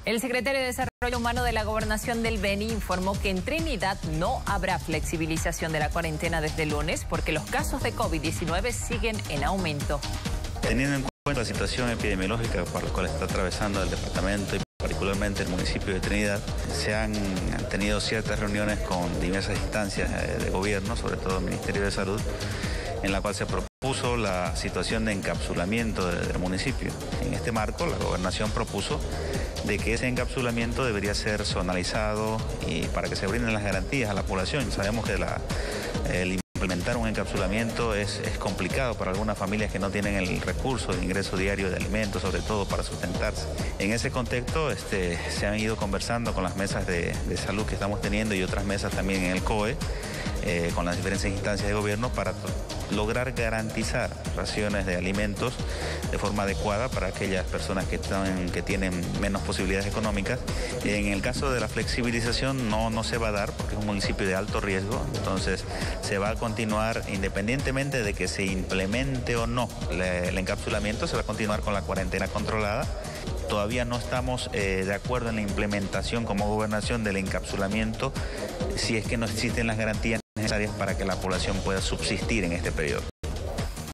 El secretario de Desarrollo Humano de la Gobernación del Beni informó que en Trinidad no habrá flexibilización de la cuarentena desde el lunes porque los casos de COVID-19 siguen en aumento. Teniendo en cuenta la situación epidemiológica por la cual está atravesando el departamento y particularmente el municipio de Trinidad, se han tenido ciertas reuniones con diversas instancias de gobierno, sobre todo el Ministerio de Salud, en la cual se propuso la situación de encapsulamiento del municipio. En este marco, la gobernación propuso de que ese encapsulamiento debería ser zonalizado y para que se brinden las garantías a la población. Sabemos que el implementar un encapsulamiento es complicado para algunas familias que no tienen el recurso de ingreso diario de alimentos, sobre todo para sustentarse. En ese contexto se han ido conversando con las mesas de salud que estamos teniendo y otras mesas también en el COE, con las diferentes instancias de gobierno para lograr garantizar raciones de alimentos de forma adecuada para aquellas personas que tienen menos posibilidades económicas. En el caso de la flexibilización no se va a dar porque es un municipio de alto riesgo, entonces se va a continuar independientemente de que se implemente o no el encapsulamiento, se va a continuar con la cuarentena controlada. Todavía no estamos de acuerdo en la implementación como gobernación del encapsulamiento si es que no existen las garantías necesarias para que la población pueda subsistir en este periodo.